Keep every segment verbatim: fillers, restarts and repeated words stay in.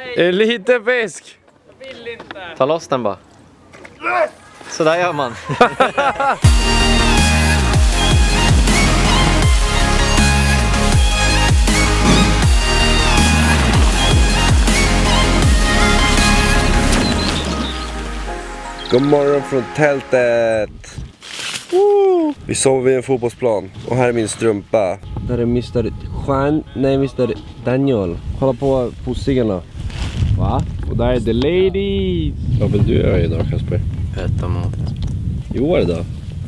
En liten fisk. Jag vill inte. Ta loss den bara. Så där gör man. God morgon från tältet. Woo! Vi sover vid en fotbollsplan. Och här är min strumpa. Där är mister Juan, nej mister Daniel. Kolla på pussingarna. Va? Och där är the ladies. Vad vill du göra idag, Kasper? Äta mat. Jo, idag.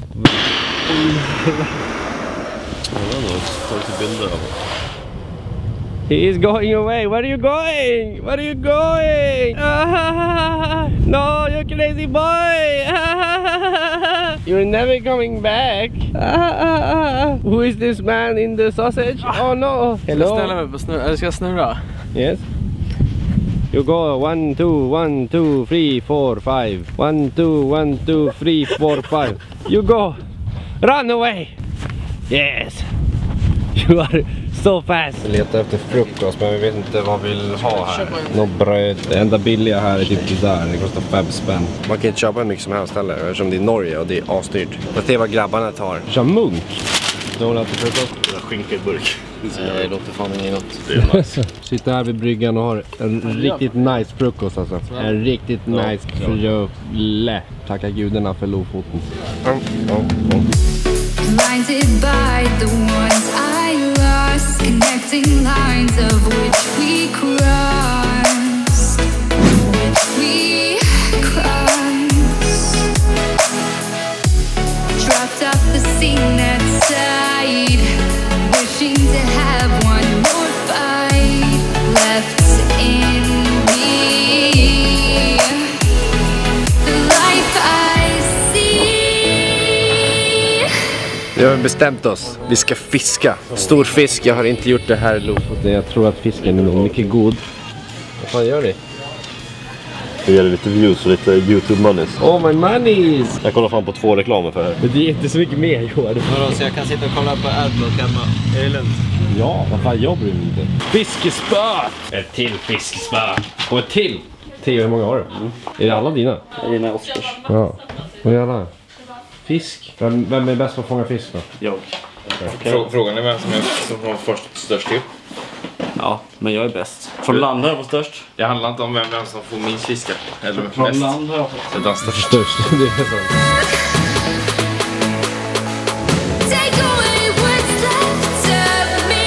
He is going away. Where are you going? Where are you going? Ah, no, you crazy boy. Ah, you're never coming back. Ah, who is this man in the sausage? Oh no. Hello. Ställa mig på snurra. Eller ska jag snurra? Yes. You go one, two, one, two, three, four, five. One, two, one, two, three, four, five. You go. Run away. Yes. You are so fast. Vi letar efter frukost, men vi vet inte vad vi vill ha här. Något bröd. Det enda billiga här är typ där. Det kostar fem spänn. Man kan inte köpa hur mycket som helst heller, eftersom det är Norge och det är asdyrt. Jag ser vad grabbarna tar. Kör munk. Du har ätit frukost? Skinka i burk. Det låter fan inget gott. Det är nice. Sitter här vid bryggan och har en riktigt nice frukost alltså. En riktigt nice frulle. Tacka gudarna för Lofoten. Mm, mm, mm. Blinded by the ones I lost, connecting lines of which we cross, which we cross. Dropped off the scene at side, wishing to have one more fight left in me. The life I see. Vi har bestämt oss. Vi ska fiska. Stor fisk. Jag har inte gjort det här i Lofoten. Jag tror att fisken är nog mycket god. Vad fan gör ni? Vi gör lite views och lite YouTube moneys. Oh my moneys! Jag kollar fan på två reklamer för det här. Men det är inte så mycket mer Johan. Vadå, så jag kan sitta och kolla på Adblock hemma? Är det lugnt? Ja, vad fan jag bryr mig inte. Fiskespö! Ett till fiskespö. Och ett till. Theo, hur många har du? Mm. Är det alla dina? Det är dina Oscars. Ja. Vad gör alla? Fisk. Vem, vem är bäst på att fånga fisk då? Jag. Okay. Frå Frågan är vem som är som har först störst till. Ja, men jag är bäst. Från land har jag på störst. Det handlar inte om vem, vem som får minst fiska. Eller Från mest. land har jag på Det är den störst. Störst, det är så. Take away what's left of me.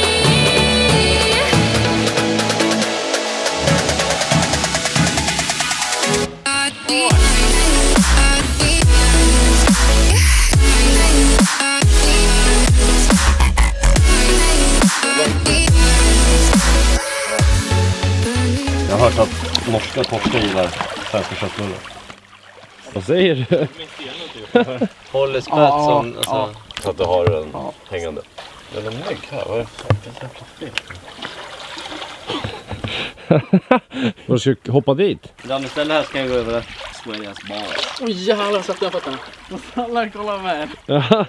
Jag har hört att norska torskar gillar svenska köttbullar. Vad säger du? Håller spett som... Alltså, Så att du har den hängande. Den är mygg här, vad är det för jävla Vad ska du hoppa dit? Den istället här ska jag gå över Swedias bar. Åh jävlar, jag släppte jag fötterna. Alla kolla med. Ja.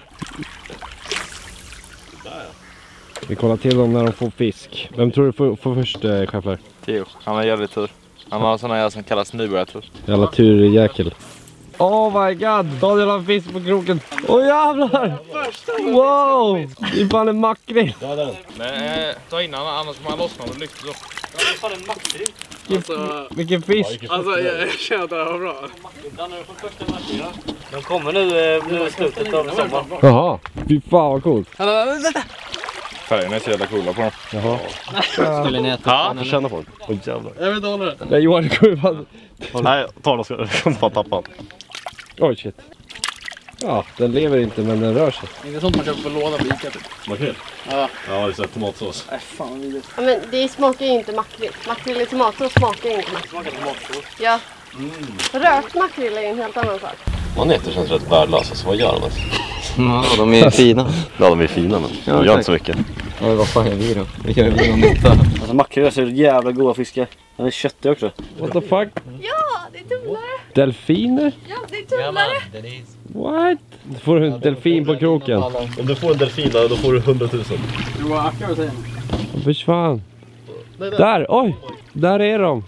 Vi kollar till dem när de får fisk. Vem tror du får, får först, eh, Schaffler? Theo, han har jävligt tur. Han har såna här som kallas nybörjartur. Jävla turjäkel. Oh my god, Daniel har fisk på kroken. Åh oh, jävlar! Wow! Det är fan en makrill. Men eh, ta in han, annars kommer han lossna och lyfta så. Ja, det är fan en makrill. Alltså, vilken fisk. Alltså jag, jag känner att det här var bra. Danne, du får första makrill. De kommer nu, nu i slutet av sommaren. Jaha, fy fan vad coolt. Färgerna är så jävla coola på dem. Jaha. skulle ni äta? Ja, får känna folk. Åh jävlar. Jag vet inte hålla det. Nej Johan, det kommer fan... Nej, ta den ska du fan tappa. Oj shit. Ja, den lever inte men den rör sig. Det är sånt man köper på låda på Ica typ. Makrill? Ja. Ja, det är så tomatsås. Nej fan vad vidrigt. Ja, men det smakar ju inte makrill. Makrill i tomater smakar inte makrill. Smakar tomatsås. Ja. Rökt makrill är en helt annan sak. Maneter känns rätt värdelösa, så vad gör de ens? Ja, de är fina. Ja, de är fina men Ja, de gör tack. inte så mycket. Ja, vad fan är vi då? Vi gör vi någon nytta. Alltså makrill är så jävla goda fiskar. Den är köttig också. What the fuck? Ja, det är tumlare. Delfiner? Ja, det är tumlare. What? Du får en delfin på kroken. Om du får en delfin där, då får du hundratusen. Du var ackar och säger. Försvann. Där, oj! Där är de.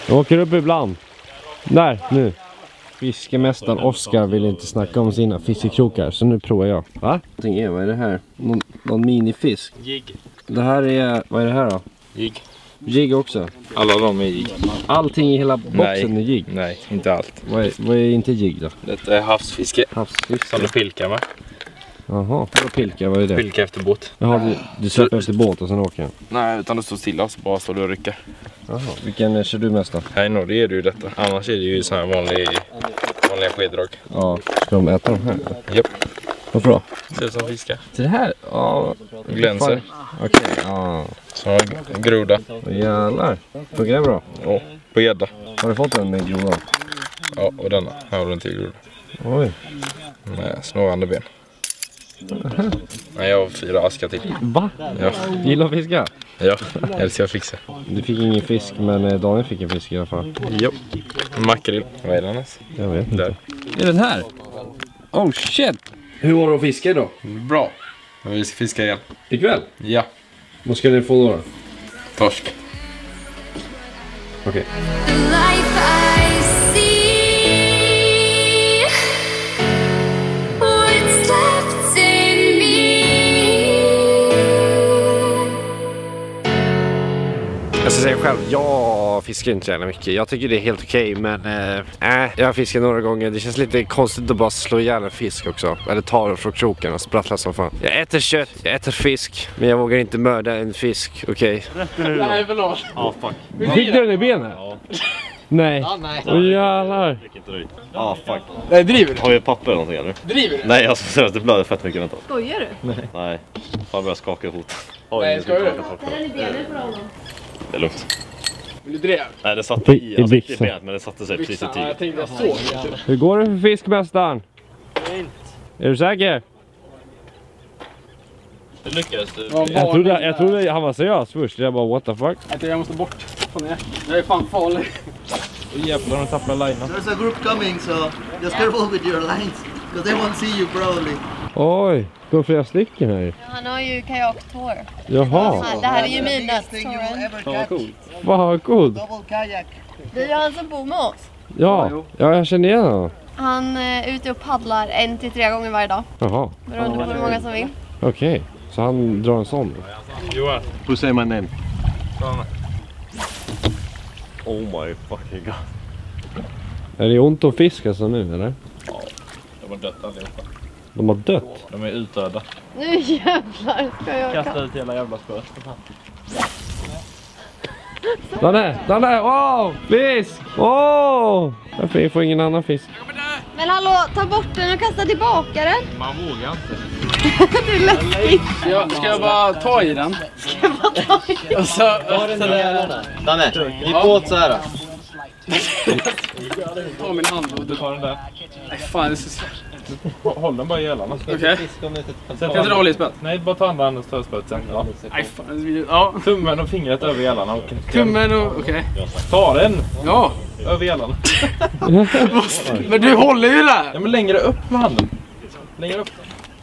Jag åker upp ibland. Där, nu. Fiskemästaren Oskar vill inte snacka om sina fiskekrokar, så nu provar jag. Va? Är, vad är det här? Någon, någon minifisk? Jigg. Det här är, vad är det här då? Jigg. Jigg också? Alla de är jigg. Allting i hela boxen Nej. är jigg? Nej, inte allt. Vad är, vad är inte jigg då? Detta är havsfiske. Havsfisk? Som du pilkar med. Jaha, vad pilka, vad är det? Pilka efter båt. Jaha, du, du släpper efter båt och sen åker den? Nej, utan du står stilla och så bara står du och rycker. Jaha, vilken kör du mest då? Här i Norge är det ju detta. Annars är det ju så här vanlig, vanliga skeddrag. Ja, ska de äta de här? Japp. Varför då? Ser ut som fiskar. Så det här? Ja. Glänser. Okej, ja. Så groda. Jävlar. Funkar det bra? Ja, på gädda. Har du fått en med grodan? Ja, och denna. Här har du en till groda. Oj. Med snurrande ben. Nej, jag har fyra askar till. Va? Ja. Gillar att fiska? Ja, älskar att fixa. Du fick ingen fisk, men eh, Daniel fick en fisk i alla fall. Jo. Makrill. Vad är den ens? Jag vet inte. Där. Är den här? Oh shit! Hur var det att fiska idag? Bra. Vi ska fiska igen. Ikväll? Ja. Vad ska ni få då? Torsk. Okej. Okay. The life I see, what's left in me. Jag ska säga själv, jag fiskar inte så mycket. Jag tycker det är helt okej, men äh, äh, jag fiskar några gånger. Det känns lite konstigt att bara slå ihjäl en fisk också. Eller ta den från kroken och sprattla som fan. Jag äter kött, jag äter fisk, men jag vågar inte mörda en fisk, okej? Okay? Nej, förlåt. Ja, fuck. Fick du den i benet? Ja. Nej. Åh oh, jävlar. Ja, fuck. Nej, driver du? Har vi papper eller någonting eller? Driver du? Nej, jag ska säga att det blöder fett mycket. Vänta. Skojar du? Nej. Fan, börjar skaka i foten. Nej, ska du? Är den i benet för honom? Det är lugnt. Vill du drev? Nej, det satte i, I alltså, inte i byxan. benet, men det satte sig precis i Ja, jag tiden. tänkte jag såg. Hur går det för fiskmästaren? Är du säker? Det lyckades du. Ja, Jag trodde, jag trodde han var seriös först. Jag bara, what the fuck? Jag, jag måste bort från er. Jag är fan farlig. Jävlar, de tappar linan. There's a group coming, so just careful with your lines, because they won't see you probably. Oj, det går flera stycken här. Han har ju kajaktår. Jaha, Det här är ju Biggest thing you will midnattståren. ever catch. vad god. Double kayak. Det är ju han som bor med oss. Ja, ja, jag känner igen honom. Han är ute och paddlar en till tre gånger varje dag. Jaha, Beroende på hur många som vill. okej. Okay. Så han drar en sån. Johan. Who say my name? Fan. Oh my fucking god. Är det ont att fiska så nu, eller? De har dött allihopa. De har dött. De är utdöda. Nu jävlar ska jag Kasta åka. ut hela jävla spöet. Danne, Danne, åh, fisk! Åh! Varför får ingen annan fisk? Men hallå, ta bort den och kasta tillbaka den. Man vågar inte. Det är läskigt. Ja, ska jag bara ta i den? Ska jag bara ta i den? Och så... Danne, vi på åt så här. Ta min hand och Du tar den där. nej fan, det är så... Håll den bara i gälarna. Okej. Kan inte du hålla i spett? Nej, bara ta andra handen och ta spöet sen. Ja. Nej fan, ja. Tummen och fingret över gälarna. Och Tummen och... Okej. ta den Ja. över gälarna. Men du håller ju där! Ja, men längre upp med handen. Längre upp.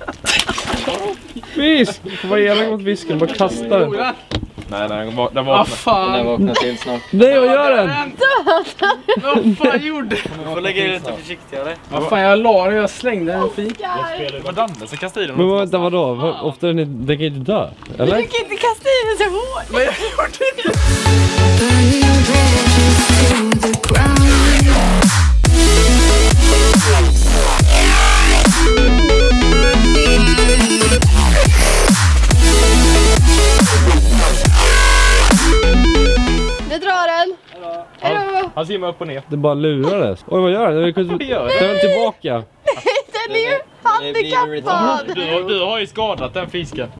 Fisk! Vad är det mot fisken? Bara kasta den. Johan. Nej, nej, den var- den Vad vaknar. fan? Vakna till snart. Nej, vad gör den? Vad fan gjorde du? Du får lägga i lite försiktigare. Vad fan, jag la den och jag slängde den fint. Det var Danne som kastade i den. Men vänta, vadå? Vad- Ofta är den, den kan inte dö, eller? Du kan inte kasta i den så hårt. Men jag gjorde det! Burning bridges to the ground. Nu drar den. Hejdå. Han simmar upp och ner. Det bara lurades. Oj, vad gör den? Den kunde- Den är tillbaka. Den är ju handikappad. Du, har- du har ju skadat den fisken.